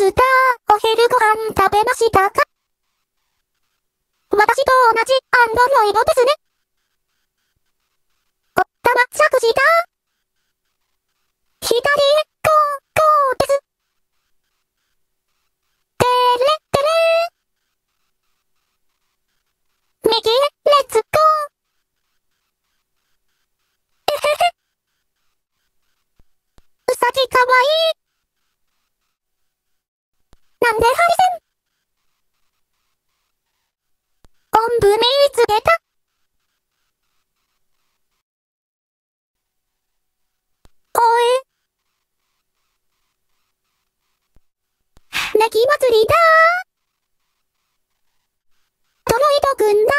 スター、お昼ご飯食べましたか？私と同じアンドロイドですね。おったま着した。左へ、こうです。てれてれ。右へ、レッツゴー。えへへ。うさぎかわいい。なんでハリセン。おんぶ見つけた。おい。ネギ祭りだー。ドロイド軍団。